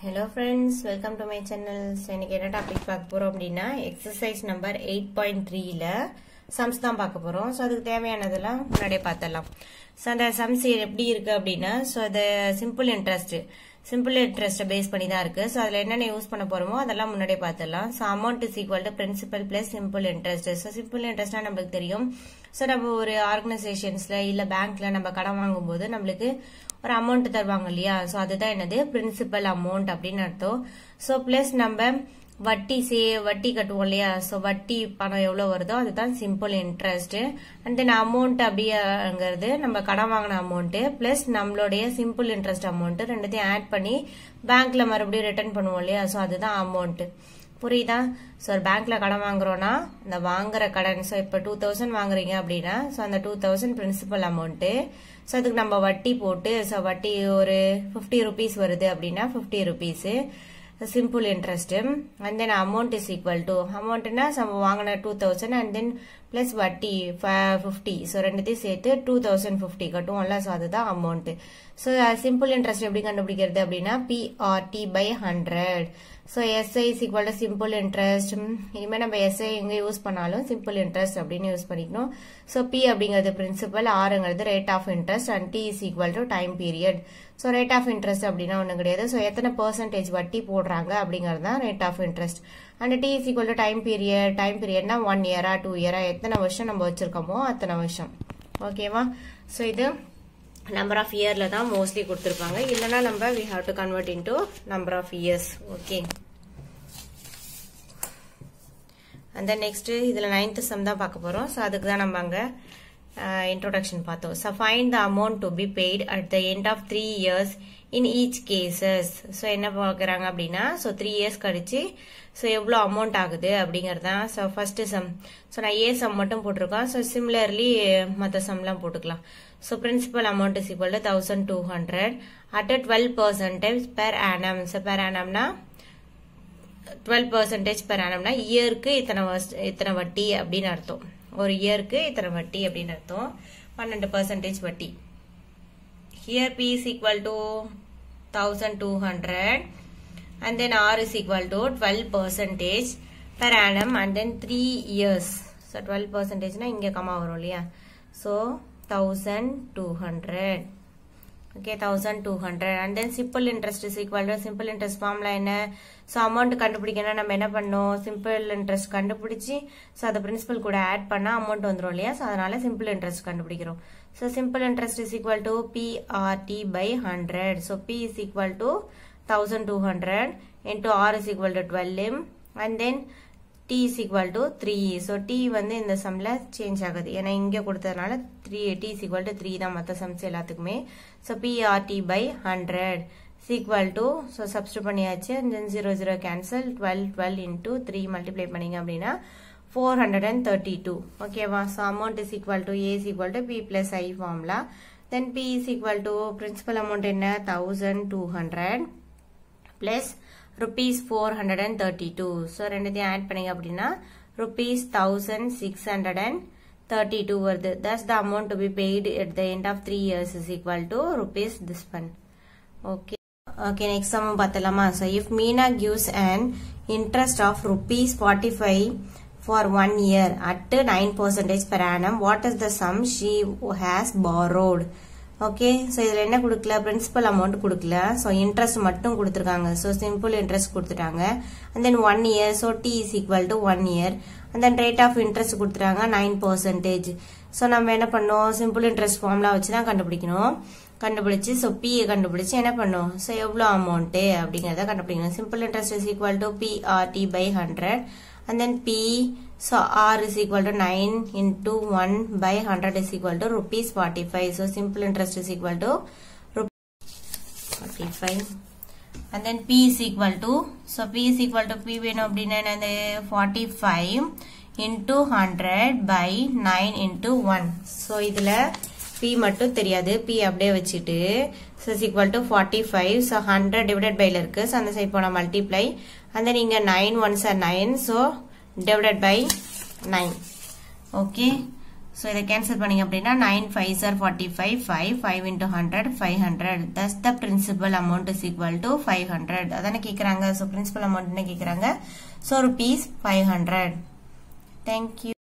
Hello friends, welcome to my channel. இன்னைக்கு என்ன topic பார்க்க போறோம் அப்படினா எக்சர்சைஸ் நம்பர் 8.3 ல சம்ஸ் தான் பார்க்க போறோம். சோ அதுக்கு தேவையானதெல்லாம் முன்னாடியே பார்த்தலாம். சோ அந்த சம்ஸ் எப்படி இருக்கு அப்படினா சோ அது சிம்பிள் இன்ட்ரஸ்ட் பேஸ் பண்ணி தான் இருக்கு. சோ அதுல என்னென்ன யூஸ் பண்ண போறோமோ அதெல்லாம் முன்னாடியே பார்த்தலாம். So amount is equal to principal plus simple interest. So simple இன்ட்ரஸ்ட்னா நமக்கு தெரியும். சோ நம்ம ஒரு ஆர்கனைசேஷன்ஸ்ல இல்ல பேங்க்ல நம்ம கடன் வாங்கும்போது நம்மளுக்கு ஒரு அமௌண்ட் தருவாங்க இல்லையா, சோ அதுதான் என்னது பிரின்சிபல் அமௌண்ட் அப்படின்னு அர்த்தம். சோ பிளஸ் நம்ம வட்டி கட்டுவோம் இல்லையா, சோ வட்டி பணம் எவ்வளவு வருதோ அதுதான் simple interest. And then amount அப்படிங்கிறது நம்ம கடன் வாங்கின அமௌண்ட் பிளஸ் நம்மளுடைய சிம்பிள் இன்ட்ரெஸ்ட் அமௌண்ட் ரெண்டுத்தையும் ஆட் பண்ணி பேங்க்ல மறுபடியும் ரிட்டர்ன் பண்ணுவோம் இல்லையா, சோ அதுதான் அமௌண்ட். புரியுதா? சோ ஒரு பேங்க்ல கடன் வாங்குறோம்னா இந்த வாங்குற கடன், சோ இப்ப 2000 வாங்குறீங்க அப்படின்னா சோ அந்த 2000 பிரின்சிபல் அமௌண்ட். சோ அதுக்கு நம்ம வட்டி போட்டு, சோ வட்டி ஒரு 50 rupees வருது அப்படின்னா 50 rupees simple interest. And then amount is equal to அமௌண்ட்னா நம்ம வாங்கின 2000 அண்ட் தென் பிளஸ் வட்டி 50. சோ ரெண்டுத்தையும் சேர்த்து 2050 கட்டுவோம்ல, சோ அதுதான் அமௌண்ட். சோ சிம்பிள் இன்ட்ரெஸ்ட் எப்படி கண்டுபிடிக்கிறது அப்படின்னா PRT/100. So SI is equal to simple interest. இனிமே நம்ம SI எங்க யூஸ் பண்ணாலும் சிம்பிள் இன்ட்ரெஸ்ட் அப்படின்னு யூஸ் பண்ணிக்கணும். சோ P அப்படிங்கிறது பிரின்சிபல், Rங்கிறது rate of interest and T is equal to time period. So rate of interest அப்படின்னா ஒண்ணு கிடையாது, சோ எத்தனை பெர்சன்டேஜ் வட்டி போடுறாங்க அப்படிங்கிறது தான் rate of interest. And T is equal to time பீரியட்னா 1 year 2 year எத்தனை வருஷம் நம்ம வச்சிருக்கோமோ அத்தனை வருஷம். ஓகேவா? சோ இது நம்பர் ஆஃப் இயர்ல தான் மோஸ்ட்லி கொடுத்திருப்பாங்க, இல்லனா நம்ம we have to convert into number of years. Okay. and then next இதுல 9th sum தான் பார்க்க போறோம். சோ அதுக்கு தான் நம்ம அங்க introduction பார்த்தோம். So find the amount to be paid at the end of 3 years in each cases. So என்ன பார்க்கறாங்க அப்படின்னா so 3 years கழிச்சு so எவ்வளவு அமௌண்ட் ஆகுது அப்படிங்கறதா. so first sum, so நான் A sum மட்டும் போட்டுருக்கேன். so similarly மத்த sumலாம் போட்டுக்கலாம். so principal amount is equal to 1200 at a 12% per annum. so per annumனா 12% per annumனா இயருக்கு இத்தனை வட்டி அப்படின்னு அர்த்தம். ஒரு இயருக்கு இத்தனை வட்டி அப்படின்னு அர்த்தம். 12% வட்டி. Here P is equal to 1200 and then R is equal to 12% per annum and then 3 years. So 12% na inga kama varum illaya. So 1200. Okay, 1200 and then simple interest is equal to simple interest formula என்ன. so amount கண்டுபிடிக்கணும் நம்ம என்ன பண்ணோம், simple interest கண்டுபிடிச்சி so அத principal கூட add பண்ணா amount வந்துரும் இல்லையா, so அதனால simple interest கண்டுபிடிக்கிறோம். so simple interest is equal to PRT/100. so P is equal to 1200 into R is equal to 12 and then T is equal to 3. so T வந்து இந்த சம்ல change ஆகுது, ஏன்னா இங்க கொடுத்ததனால 3 T is equal to 3 தான் மத்த sums எல்லாத்துக்குமே. so PRT/100 is equal to so substitute பண்ணியாச்சு and then 0 cancel 12 into 3 multiply பண்ணீங்க அப்படின்னா 432. ஓகேவா? so amount is equal to A is equal to P plus I formula. then P is equal to principal amount என்ன 1200 plus rupees 432. so ரெண்டுத்தையும் add பண்ணீங்க அப்படின்னா rupees 1632 வருது. thus the amount to be paid at the end of 3 years is equal to rupees this one. okay. next sum பார்த்தலாமா. so if Meena gives an interest of rupees 45 for 1 year at 9% per annum, what is the sum she has borrowed? Okay. So இதுல என்ன கொடுக்கல, principal amount கொடுக்கல, so interest மட்டும் கொடுத்திருக்காங்க. So simple interest கொடுத்துட்டாங்க. and then 1 year, so T is equal to 1 year and then rate of interest கொடுத்துட்டாங்க 9%. So நம்ம என்ன பண்ணோம், சிம்பிள் இன்ட்ரெஸ்ட் ஃபார்முலா வச்சு தான் கண்டுபிடிக்கணும். கண்டுபிடிச்சு சோ P கண்டுபிடிச்சு என்ன பண்ணோம், சோ எவ்வளவு அமௌண்ட் அப்படிங்கறத கண்டுபிடிக்கணும். Simple interest is equal to PRT/100 and then P, so R is equal to 9 into 1 by 100 is equal to rupees 45. so simple interest is equal to rupees 45 and then P is equal to, so P is equal to P வேணும் அப்படின்னா என்னது 45 into 100 by 9 into 1. so இதுல P மட்டும் தெரியாது, P அப்படியே வச்சிட்டு so is equal to 45. so 100 divided by இருக்கு, so அந்த சைடு போனா multiply and then இங்க 9 ones are 9, so divided by 9. okay. So இதை கேன்சல் பண்ணிங்க அப்படின்னா 9 5s are 45 5 into 100 500 thus the principal amount is equal to 500 அதானே கேட்குறாங்க ஸோ பிரின்சிபல் அமௌண்ட் என்ன கேட்குறாங்க ஸோ rupees 500 தேங்க்யூ